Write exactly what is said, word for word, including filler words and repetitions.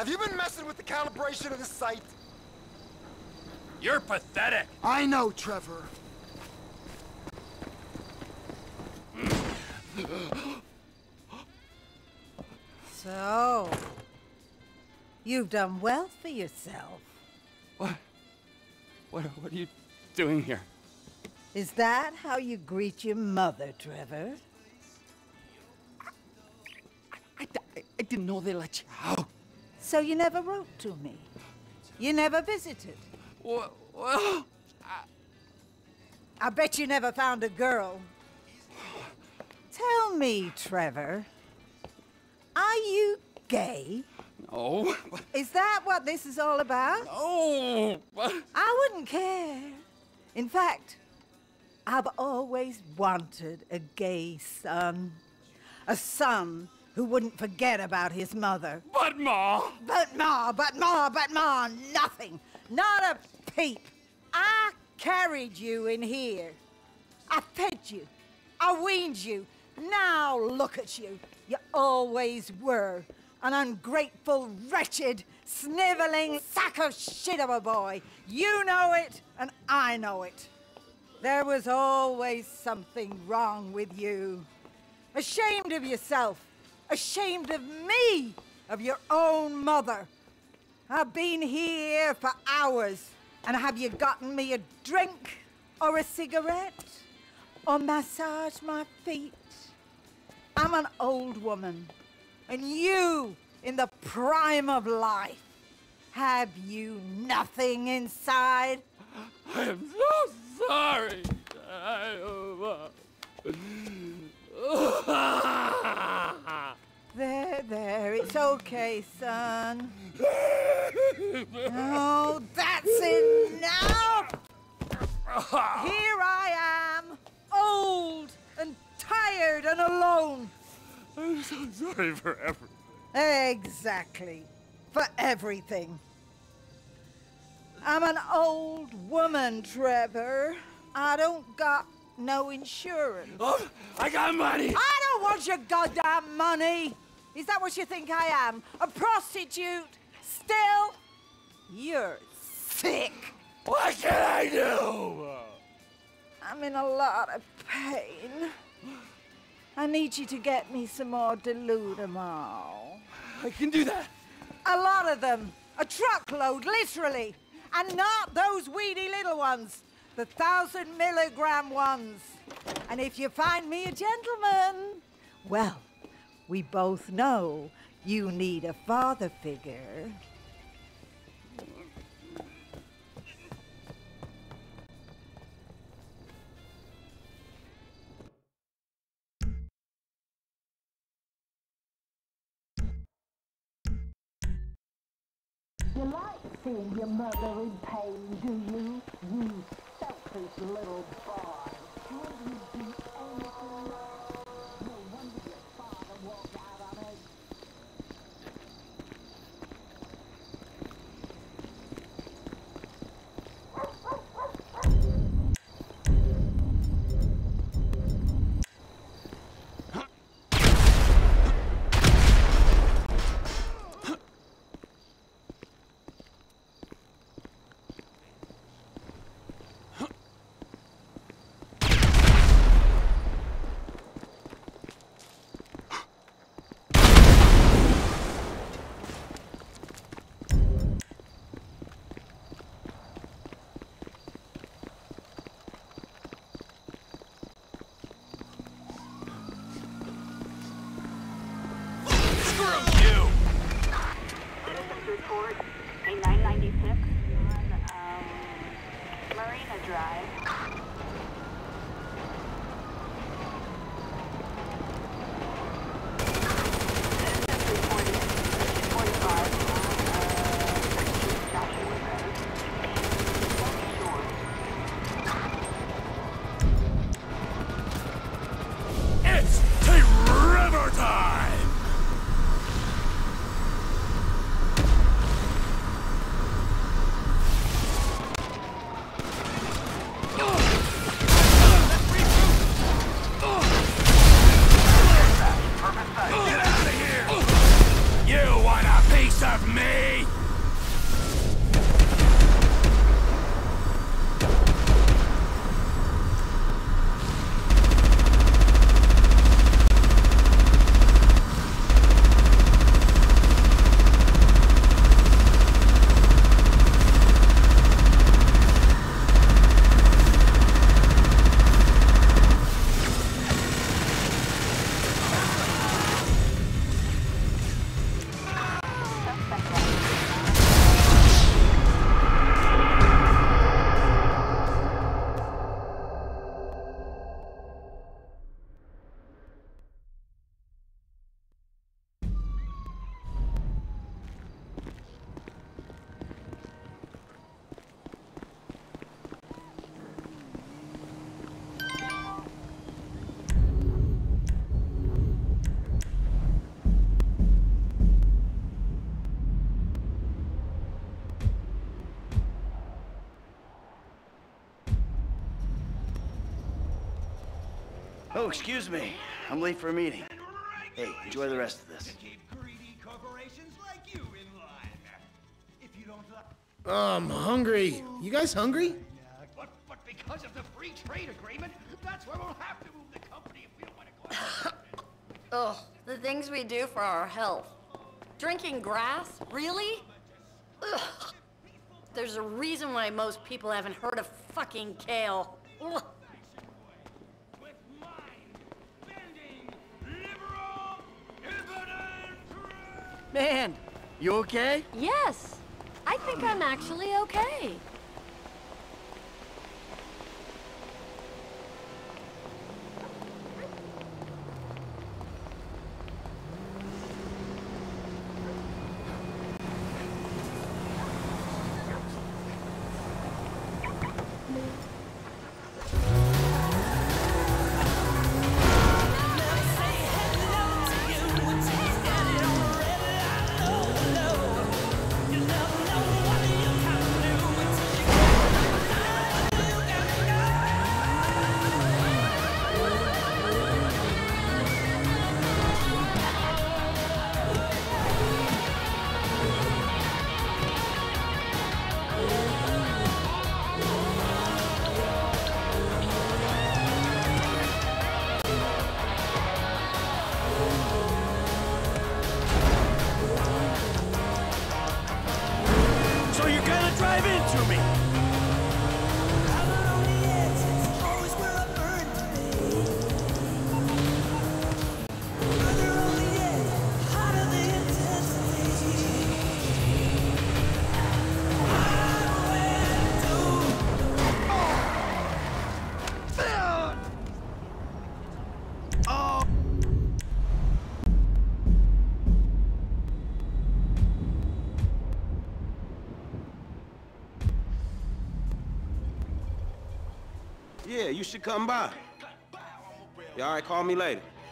Have you been messing with the calibration of the sight? You're pathetic. I know, Trevor. So, you've done well for yourself. What? What, what are you doing here? Is that how you greet your mother, Trevor? I, I, I didn't know they let you out. So you never wrote to me? You never visited? Well, well I bet you never found a girl. Tell me, Trevor, are you gay? No. Is that what this is all about? No. I wouldn't care. In fact, I've always wanted a gay son. A son who wouldn't forget about his mother. But Ma! But Ma, but Ma, but Ma, nothing. Not a peep. I carried you in here. I fed you. I weaned you. Now look at you. You always were an ungrateful, wretched, sniveling sack of shit of a boy. You know it, and I know it. There was always something wrong with you. Ashamed of yourself. Ashamed of me, of your own mother. I've been here for hours, and have you gotten me a drink or a cigarette or massage my feet? I'm an old woman, and you, in the prime of life, have you nothing inside? I am so sorry. There, there, it's okay, son. Oh, that's enough! Here I am, old and tired and alone. I'm so sorry for everything. Exactly, for everything. I'm an old woman, Trevor. I don't got no insurance. Oh, I got money! I don't want your goddamn money! Is that what you think I am? A prostitute? Still? You're sick. What can I do? I'm in a lot of pain. I need you to get me some more Dilutamol. I can do that. A lot of them. A truckload, literally. And not those weedy little ones. The thousand milligram ones. And if you find me a gentleman, well, we both know you need a father figure. You like seeing your mother in pain, do you? You selfish little boy. Would you do anything? No wonder your father walked out on eggs. Report a nine ninety-six on um, Marina Drive. Citizens reported six forty-five on uh, Joshua Road. It's Trevor time! Oh, excuse me. I'm late for a meeting. Hey, enjoy the rest of this. I'm hungry. You guys hungry? But, but because of the free trade agreement, that's where we'll have to move the company if we don't want to go out. Ugh, the things we do for our health. Drinking grass? Really? Ugh. There's a reason why most people haven't heard of fucking kale. Ugh. Man, you okay? Yes, I think I'm actually okay. So you're gonna drive into me? Yeah, you should come by. Yeah, all right, call me later.